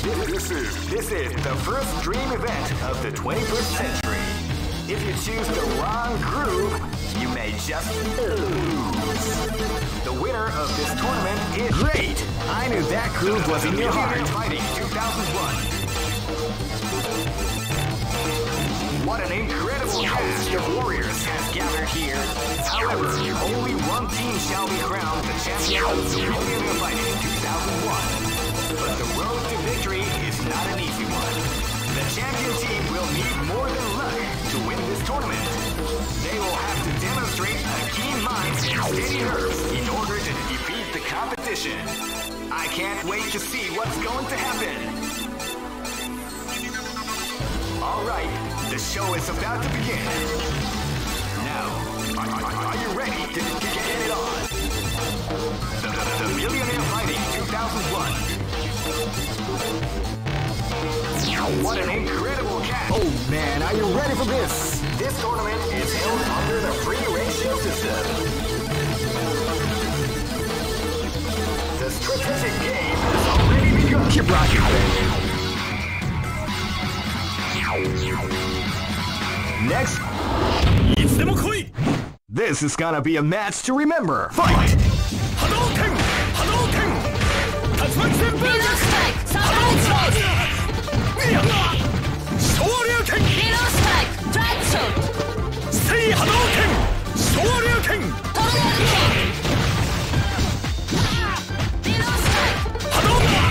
This is the first dream event of the 21st century. If you choose the wrong groove, you may just lose. The winner of this tournament is... Great! I knew that groove was in your heart. Fighting 2001. What an incredible cast of warriors has gathered here. However, only one team shall be crowned the champion of the Millionaire Fighting 2001. But the road to victory is not an easy one. The champion team will need more than luck to win this tournament. They will have to demonstrate a keen mind and steady nerves in order to defeat the competition. I can't wait to see what's going to happen. Alright, the show is about to begin. Now, are you ready to get it on? The Millionaire Fighting 2001. What an incredible cast! Oh man, are you ready for this? This tournament is held under the free ratio system. The strategic game has already begun. Keep rocking, baby. Next. This is gonna be a match to remember. Fight! Hadouken! Hadouken! Tatsumaki Senpai! Strike! Shoryuken! Below strike! Drag shot! Say Hadouken! Shoryuken! Tornado kick! Below strike! Hadouken!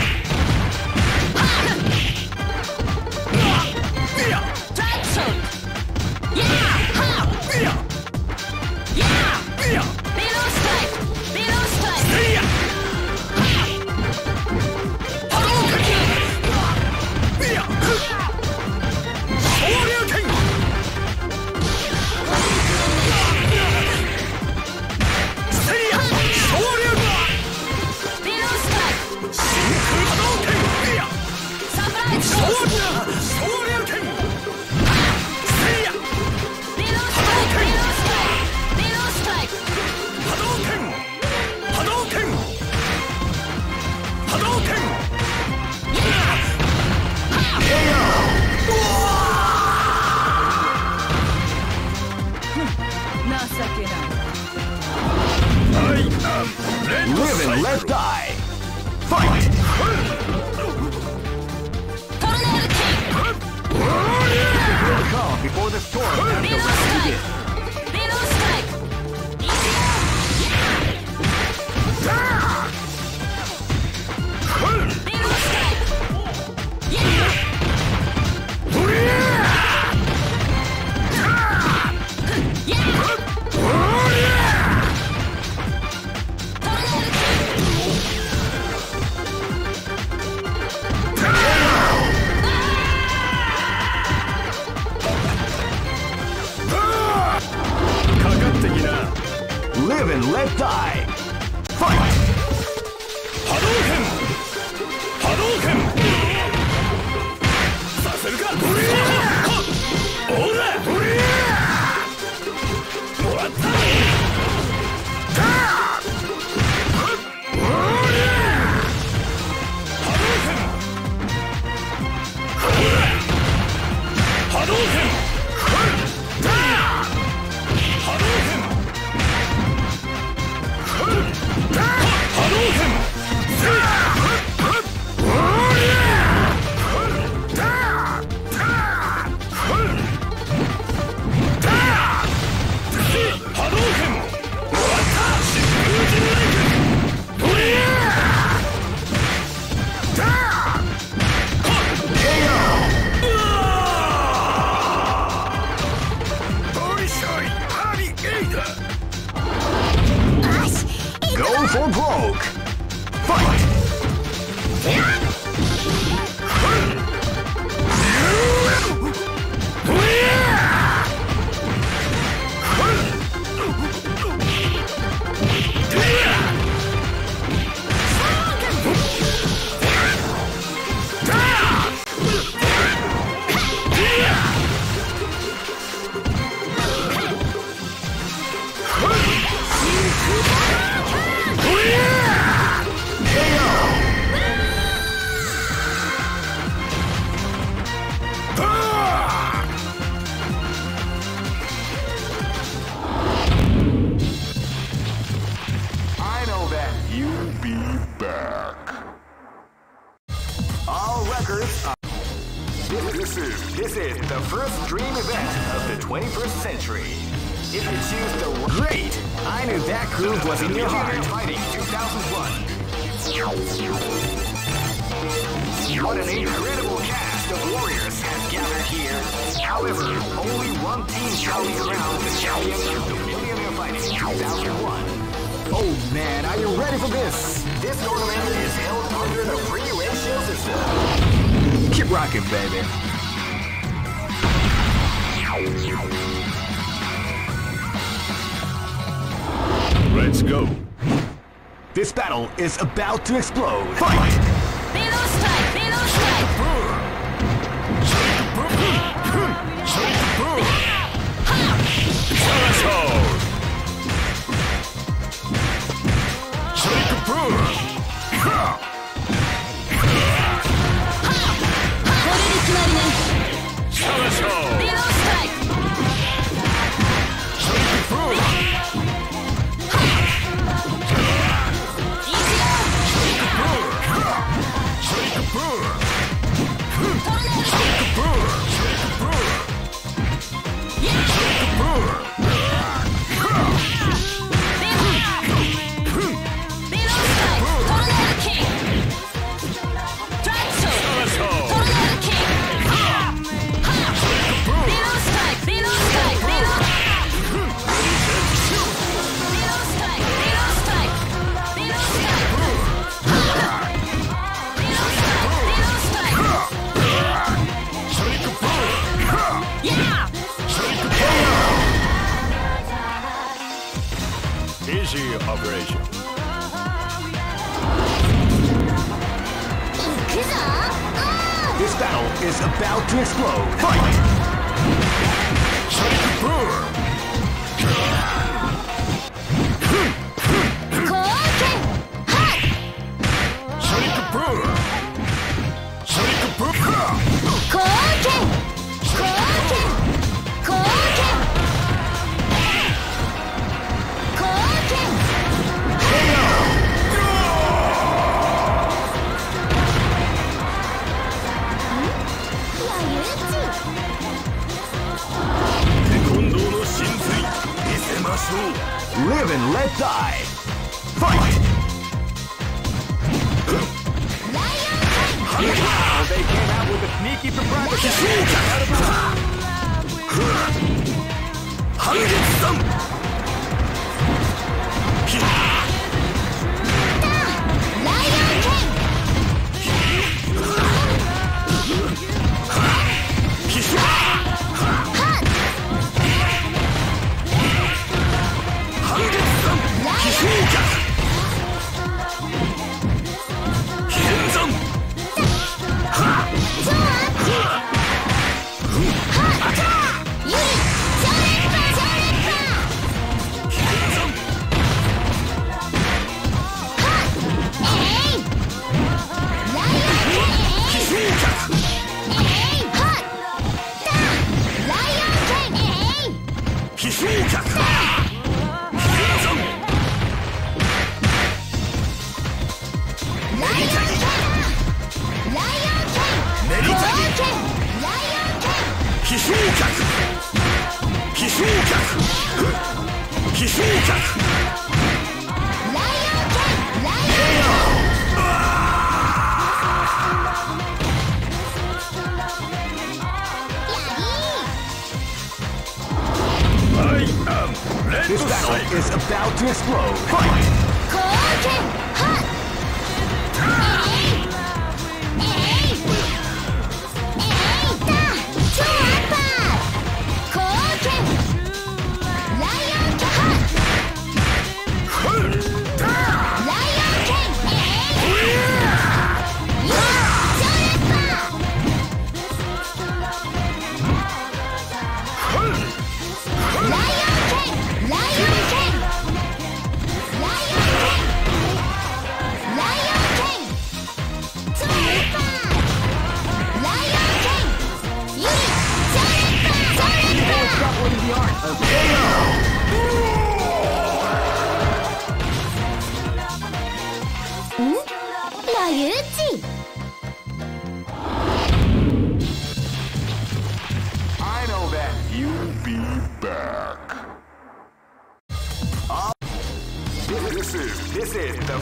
Drag shot! Yeah! Ha! Yeah! Yeah! Below strike! Below strike! Live and let die! Fight! Tornado kick! attackers are... This is the first dream event of the 21st century. If you choose the... Great! I knew that groove was in your heart. Fighting 2001. What an incredible cast of warriors has gathered here. However, only one team shall be crowned the champion of the Millionaire Fighting 2001. Oh man, are you ready for this? This tournament is held under the free ratio system. Keep rocking, baby. Let's go. This battle is about to explode. Fight! Below strike! Below strike! Easy operation. This battle is about to explode. Fight! Live and let die. Fight! Wow, they came out with a sneaky surprise attack. This battle is about to explode. Fight!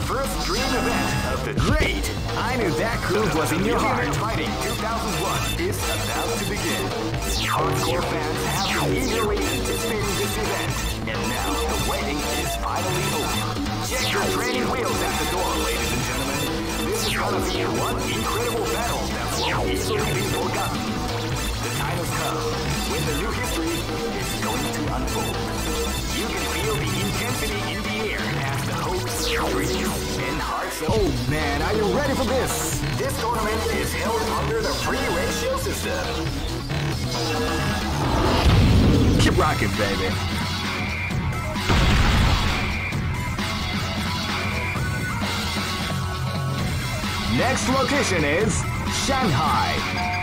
first dream event of the Great! I knew that groove was in your heart. Fighting 2001 is about to begin. Hardcore fans have been eagerly anticipating this event, and now the waiting is finally over. Check your training wheels at the door, ladies and gentlemen. This is gonna be one incredible battle that won't easily be forgotten. The time has come when the new history is going to unfold. You can feel the intensity in the air as the hopes, dreams, and hearts of... Oh man, are you ready for this? This tournament is held under the free ratio system. Keep rocking, baby. Next location is Shanghai.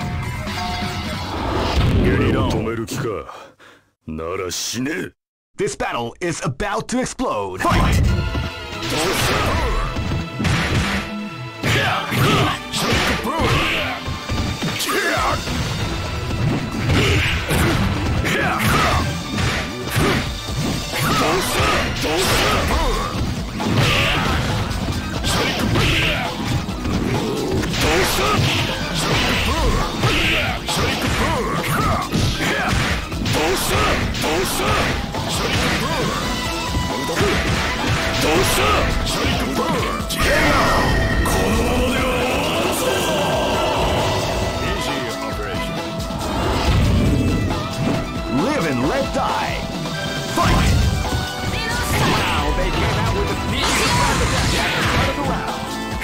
This battle is about to explode. Fight! Live and let die. Fight! Wow, they came out with a sneaky surprise attack at the start of the round.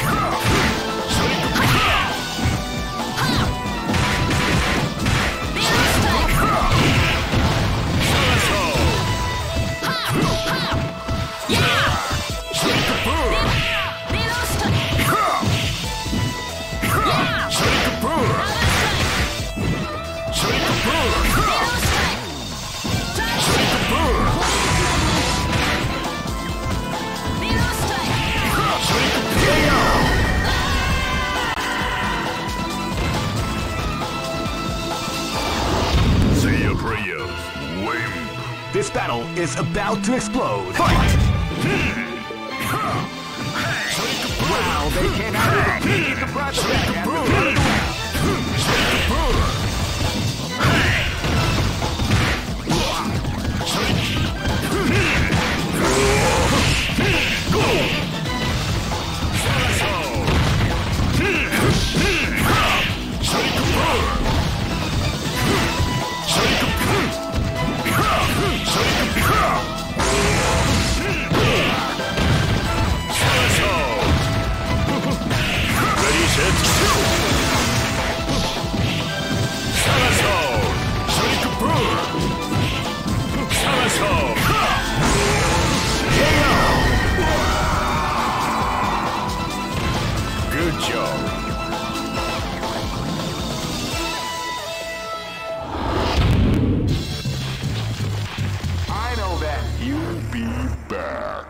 This battle is about to explode. Fight! Wow, they came out with a sneaky surprise attack at the start of the round. Good job. I know that you'll be back.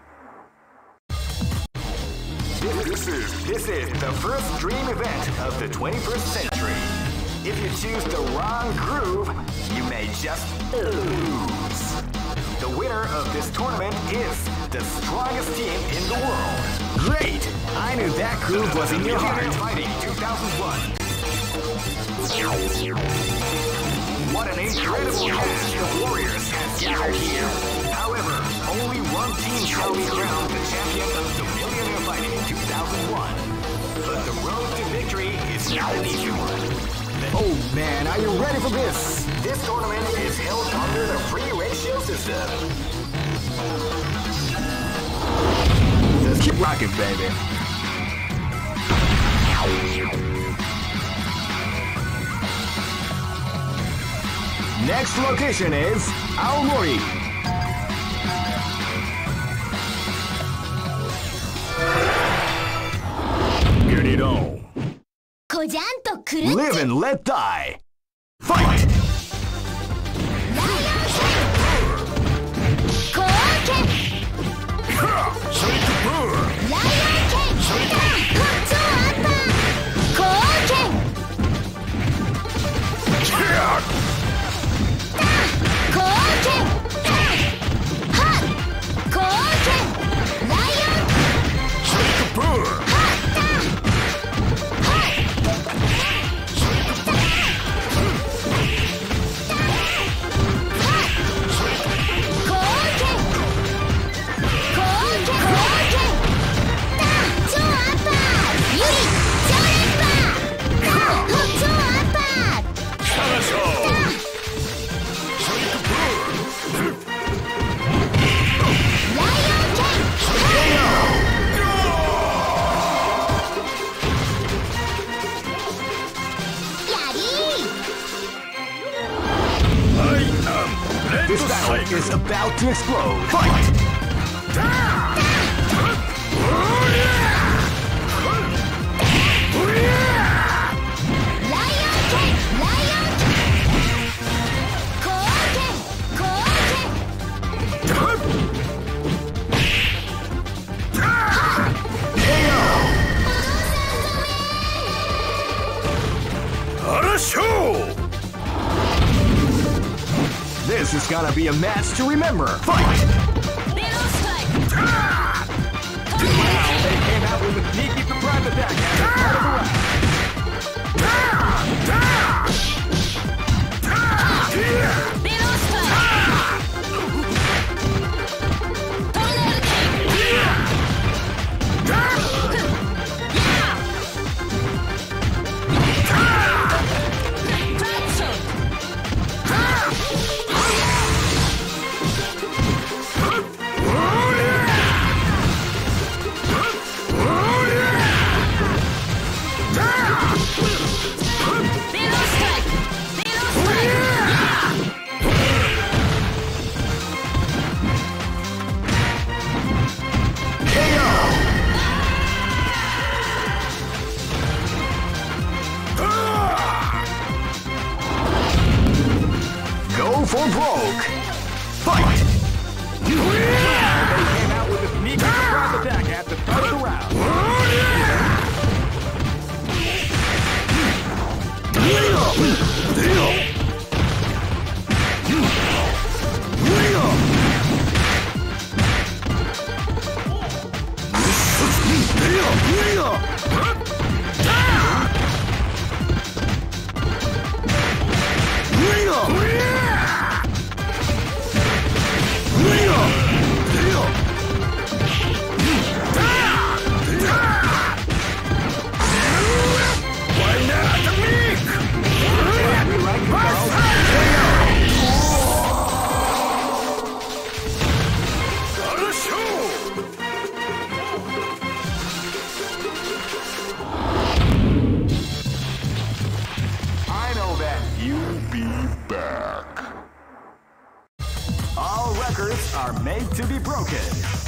This is the first dream event of the 21st century. If you choose the wrong groove, you may just lose. The winner of this tournament is the strongest team in the world. Great! I knew that groove was in your heart. Fighting 2001. What an incredible cast of warriors has gathered here. However, only one team shall be crowned the champion of the Millionaire Fighting 2001. But the road to victory is not an easy one. Oh man, are you ready for this? This tournament is held under the free ratio system. Just keep rocking, baby. Next location is Aomori. Get it on. Live and let die. Fight! This battle is about to explode. Fight! This is gonna be a match to remember. Fight! Wow, they came out with a sneaky surprise attack at the start of the round. For broke. Fight! They came out with a sneaky surprise attack at the start of the round. Are made to be broken.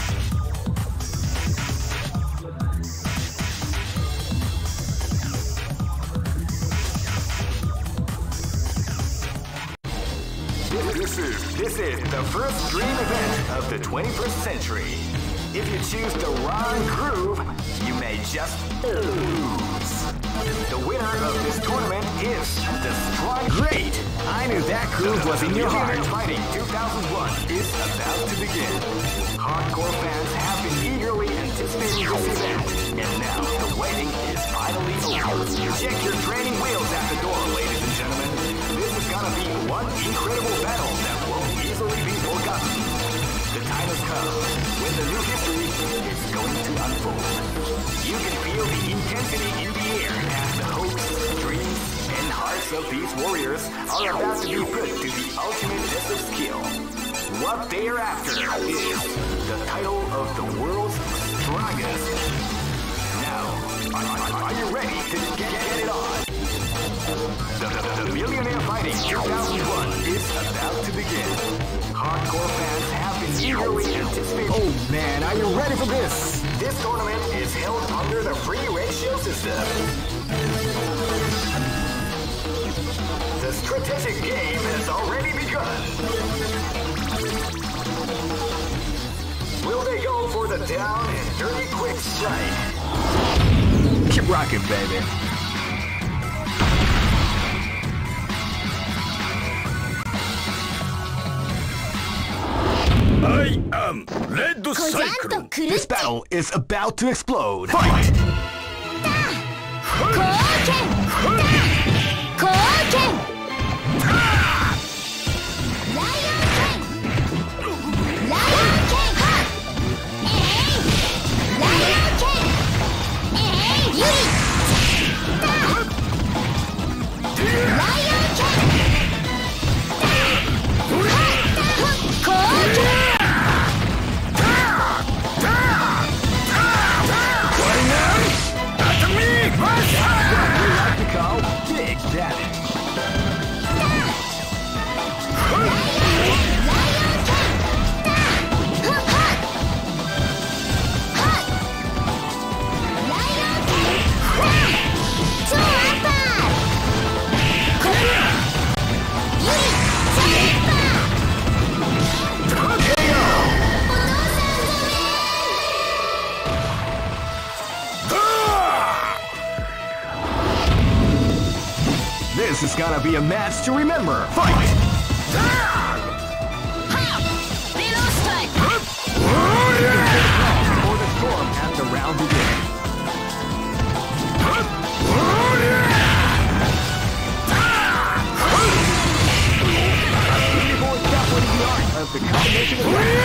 This is the first dream event of the 21st century. If you choose the wrong groove, you may just lose. The winner of this tournament is the Strong. Great! I knew that groove was in your heart. Fighting 2001 is about to begin. Hardcore fans have been eagerly anticipating this event, and now the waiting is finally over. Check your training wheels at the door, ladies and gentlemen. This is gonna be one incredible battle that won't easily be forgotten. The time has come when the new history is going to unfold. You can feel the intensity in the air as the hopes, dreams, and hearts of these warriors are about to be put to the ultimate test of skill. What they are after is the title of the world's strongest. Now, are you ready to get it on? The Millionaire Fighting 2001 is about to begin. Hardcore fans have been eagerly anticipating. Oh man, are you ready for this? This tournament is held under the free ratio system. The strategic game has already begun. Will they go for the down and dirty quick strike? Keep rocking, baby. I am Red Cyclone. This battle is about to explode. Fight! Big damage. This is gonna be a match to remember. Fight! Below strike. For the storm at the round begin. Leaderboard doubling the art of the combination of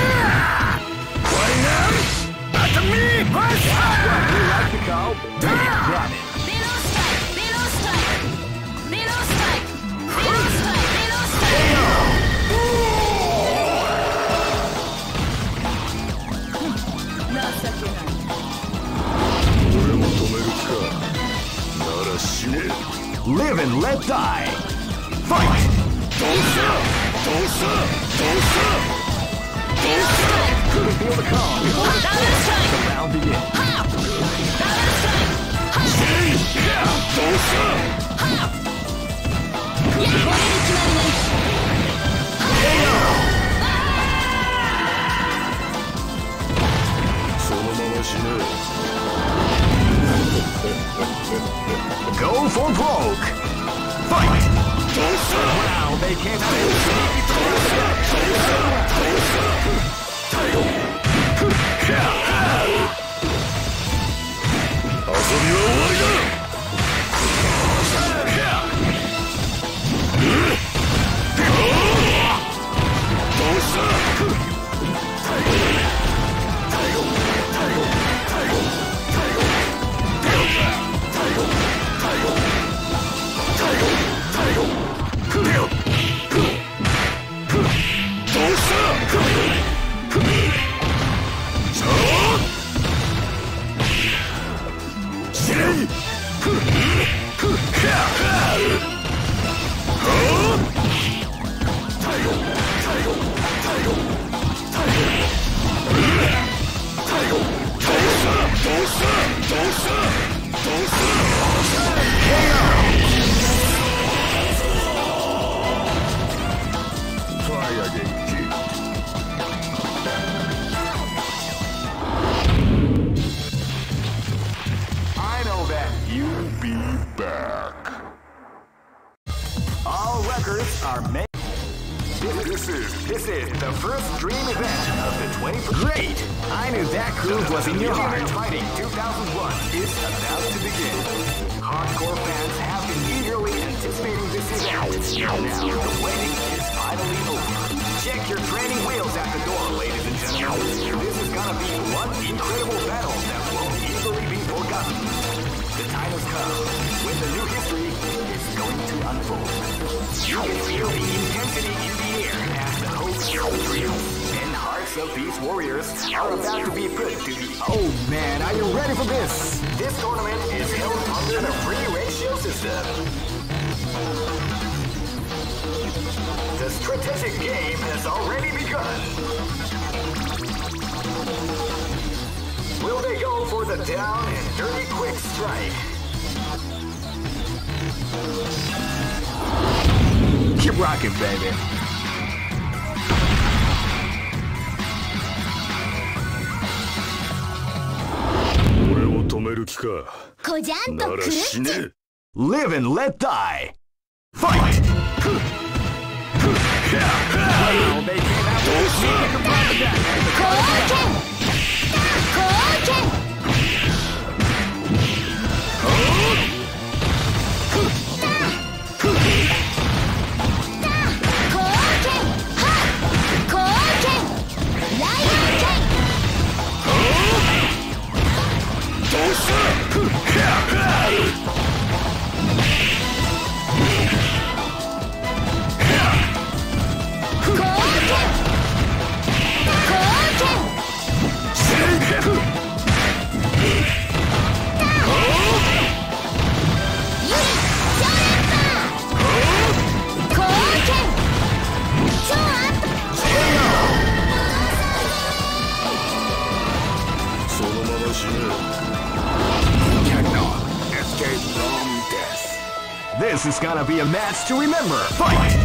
At me! what we like to call damage. Below strike. Below strike. Below strike. Below strike. Below strike. Live and let die. Fight! Couldn't feel the calm before the round begins. Go for broke. Fight! Wow, they can't I know that you'll be back. All records are made. This is the first dream event of the 20th. Great! I knew that groove was in your heart. Fighting 2001 is about to begin. Hardcore fans have been eagerly anticipating this event. Now the waiting is finally over. Check your training wheels at the door, ladies and gentlemen. This is gonna be one incredible battle that won't easily be forgotten. The time has come when the new history is going to unfold. You can feel the intensity in the air as the hopes, dreams, and hearts of these warriors are about to be put to the... Oh man, are you ready for this? This tournament is held under the free ratio system. The strategic game has already begun. Will they go for the down and dirty quick strike? Keep rocking, baby. Live and let die. Fight! Well, they came out with a sneaky attack. This is gonna be a match to remember. Fight!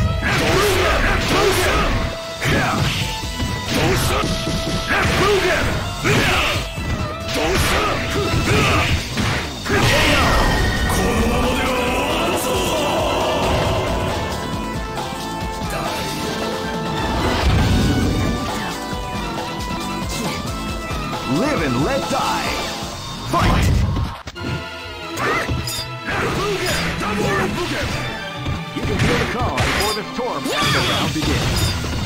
Let's die! Fight! You can feel the calm before the storm as the round begins.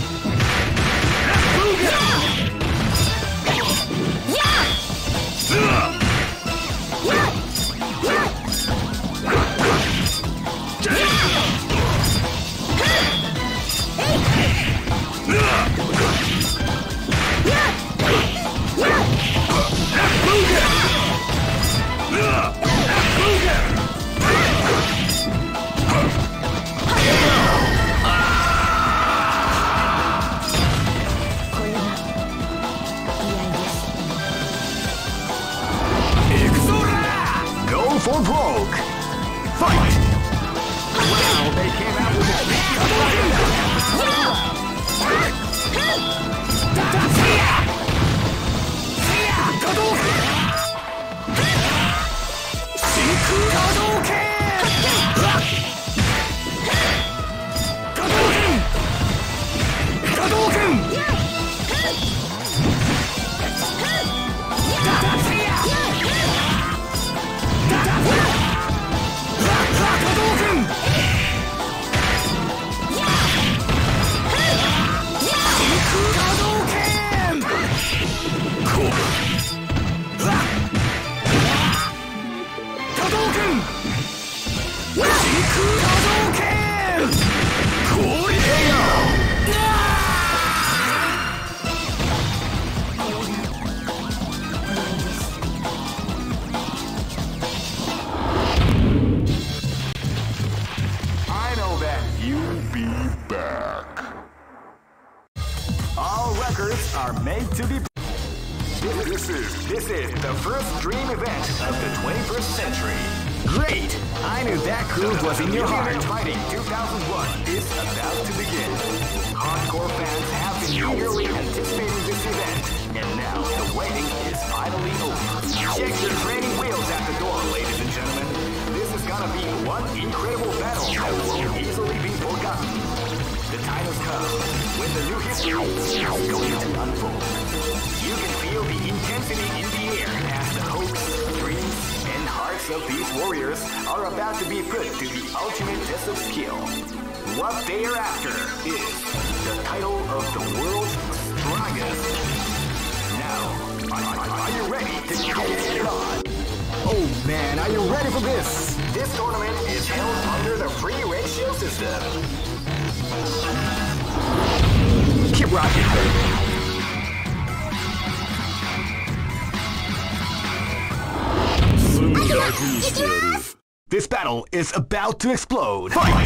Go for broke! Fight! Wow, they came out with a I know that you'll be back. All records are made to be. This is the first dream event of the 21st century. Great! I knew that groove was in your heart. Fighting 2001 is about to begin. Hardcore fans have been eagerly anticipating this event, and now the waiting is finally over. Check your training wheels at the door, ladies and gentlemen. This is gonna be one incredible battle that won't easily be forgotten. The time has come when the new history is going to unfold. You can feel the intensity in the air as the hopes, dreams, and hearts of these warriors are about to be put to the ultimate test of skill. What they are after is the title of the world's strongest. Now, are you ready to get it on? Oh man, are you ready for this? This tournament is held under the free ratio system. Keep rocking. This battle is about to explode. Fight!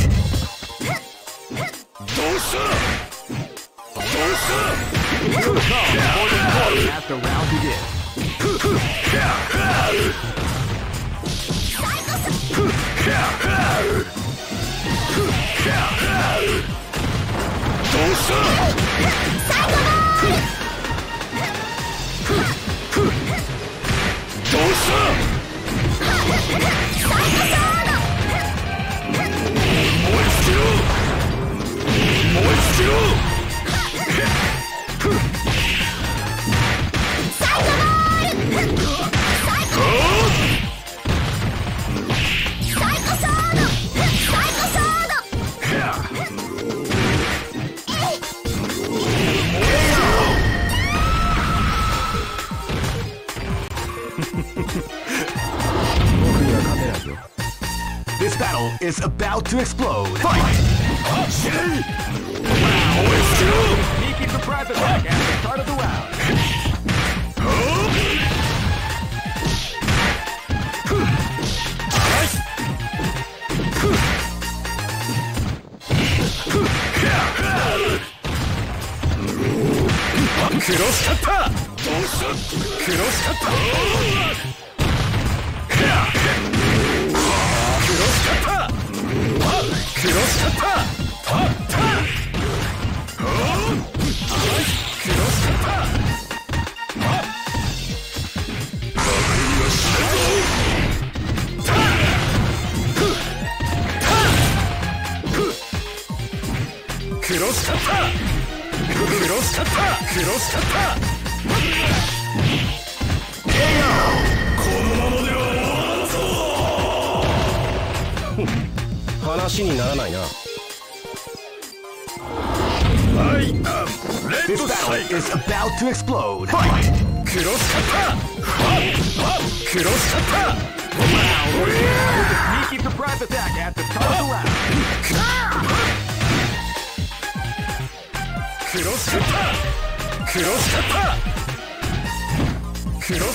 Feel the calm before the storm as the round begins. This battle is about to explode. Fight! Wow, it's true! Sneaky surprise attack at the start of the round. Cross cutter! Cross cutter! Cross cutter! 話にならないな。 This battle is about to explode. Fight! クロスカッター。クロスカッター。 Sneaky surprise attack at the start of the round. クロスカッター。クロスカッター。クロスカッター。クロスカッター。クロスカッター。クロスカッター。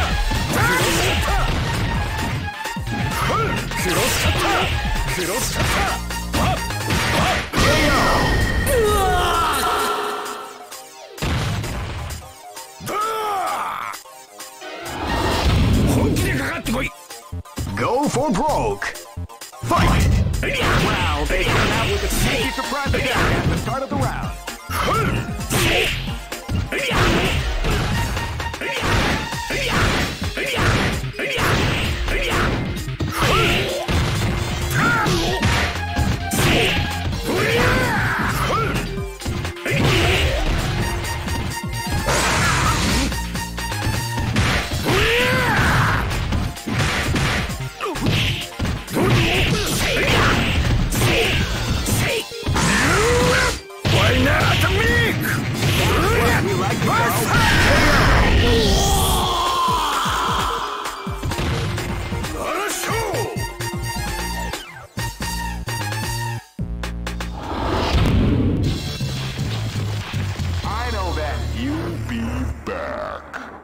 本気でかかってこい。 Go for broke. Fight! Wow, they come out with a sneaky surprise attack at the start of the round. Why not me? We like to go. I know that you'll be back.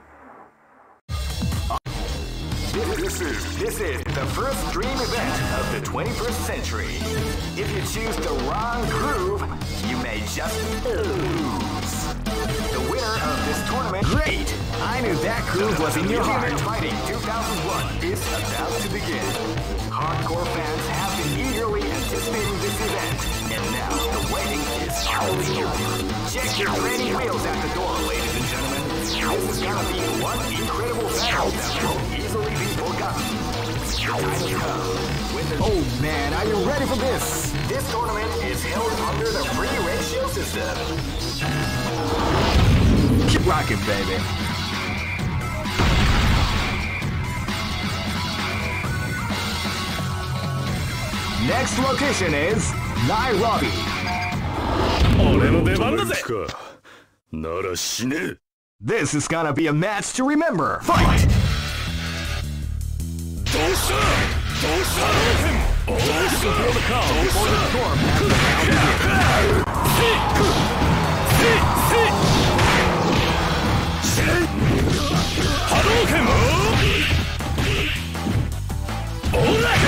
This is the first dream event of the 21st century. If you choose the wrong groove, you may just lose. The winner of this tournament, great! I knew that groove was in your heart. Fighting 2001 is about to begin. Hardcore fans have been eagerly anticipating this event, and now the waiting is finally over. Check your training wheels at the door, ladies and gentlemen. This is gonna be one incredible battle that won't easily be forgotten. The time has come. Oh man, are you ready for this? This tournament is held under the free ratio system. Keep rocking, baby. Next location is Nairobi. 俺の出番だぜ。なら死ね。 This is gonna be a match to remember. Fight! どうした？どうした？どうした？ Feel the calm before the storm has the round begins. 波動拳。オーライ。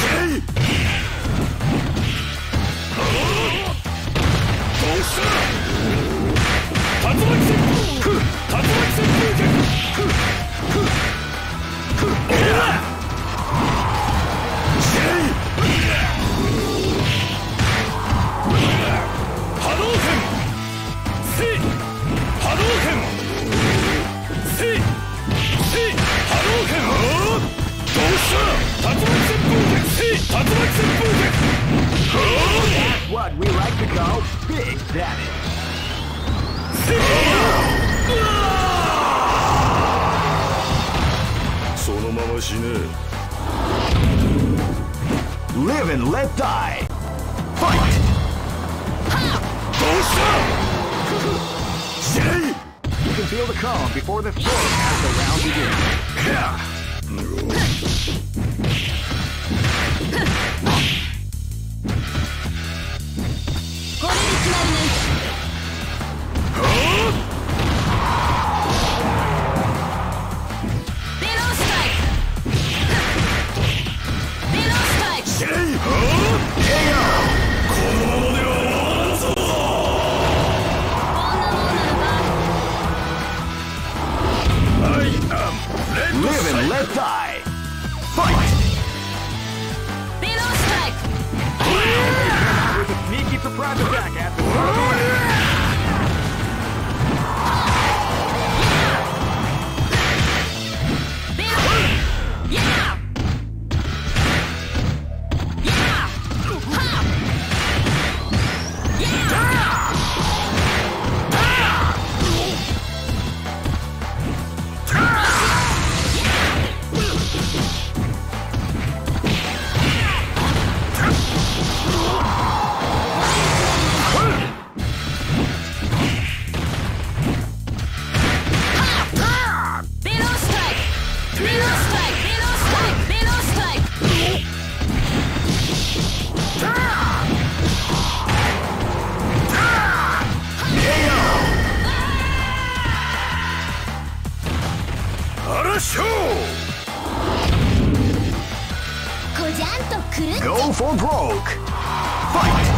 どうした？竜巻旋風。竜巻旋風拳。オーライ。波動拳。波動拳。波動拳。どうした？竜巻旋風拳。竜巻旋風拳。 That's what we like to call big damage. そのまま死ね。 Live and let die. Fight! どうした？死ね。 You can feel the calm before the storm as the round begins. これに決まりね。ベロースタイク。ベロースタイク。 このままでは終わらんぞ。 こんなもんなのか。 Live and let die. Fight! ベロースタイク。 With a sneaky surprise attack at the start of the round. go for broke. Fight!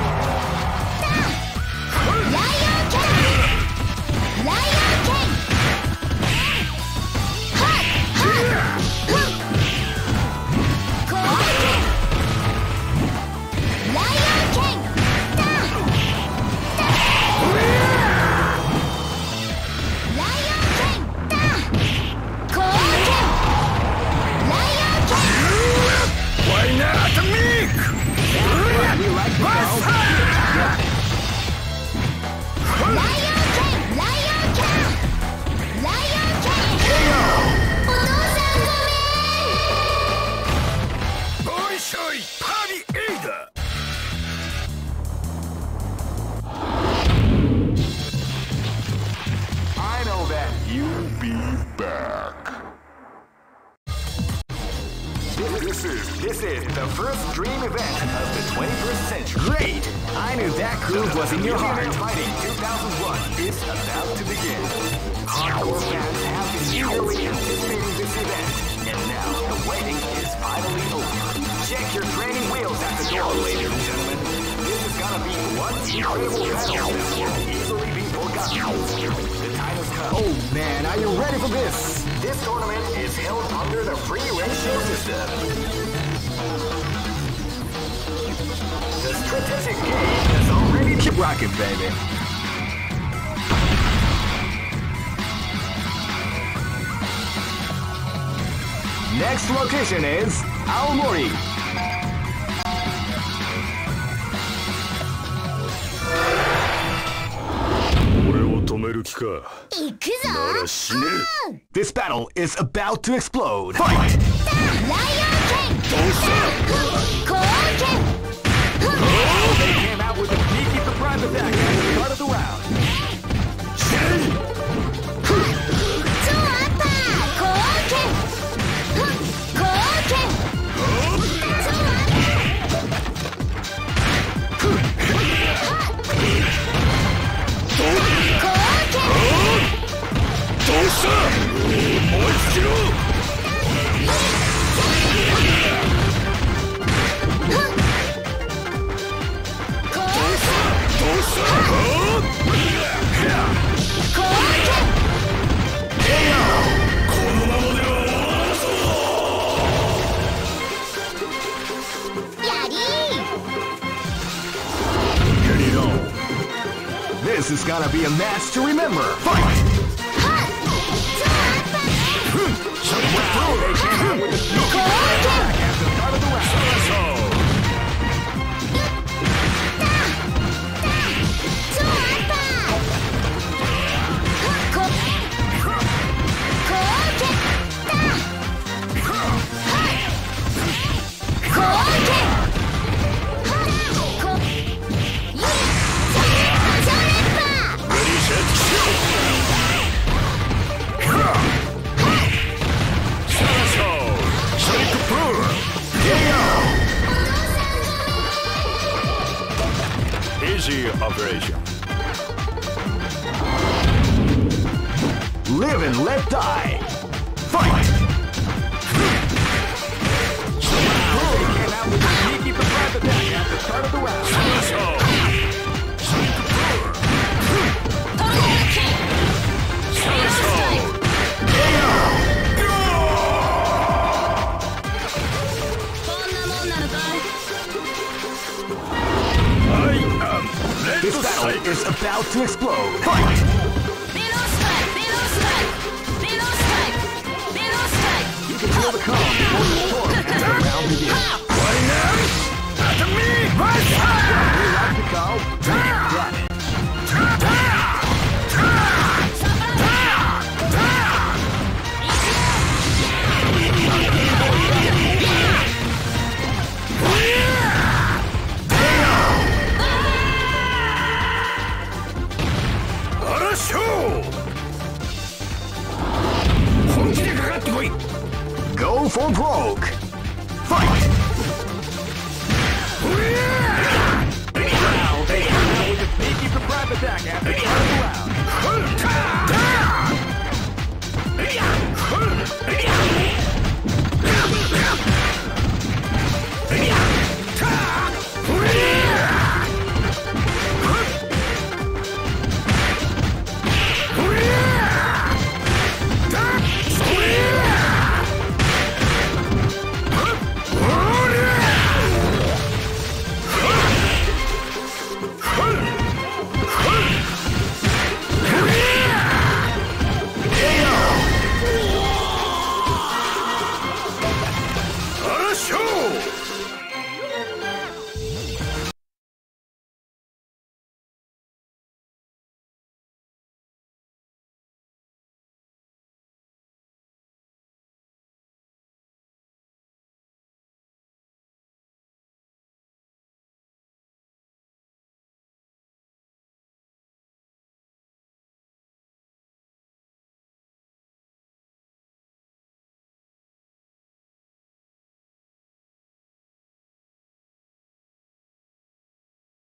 Lion King! Lion King! Hot! Hot! Koken! Lion King! Lion King! Koken! Lion King! Why not me? We like to go. Lion King! Lion King! Lion King!お父さんごめん。 ボイショイパリエイダ I know that you'll be back. This is the first dream event of the 21st century. Great! I knew that groove was in your heart. Fighting 2001 is about to begin. Hardcore fans have been eagerly anticipating this event, and now the waiting is finally over. Check your training wheels at the door, ladies and gentlemen. This is gonna be one incredible battle that won't easily be forgotten. The time has come. Oh man, are you ready for this? This tournament is held under the free ratio system. The strategic game is already... Keep rocking, baby. Next location is Aomori. This battle is about to explode. Fight! Lion King! Koken! They came out with a sneaky surprise attack at the start of the round. Koken! Koken! This is gonna be a match to remember. Fight! They came out with a sneaky attack at the start of the round. Easy operation. Live and let die. Fight! They came out with a sneaky surprise attack at the start of the round. This battle is about to explode. Fight! You can feel the calm before the storm as the round begins.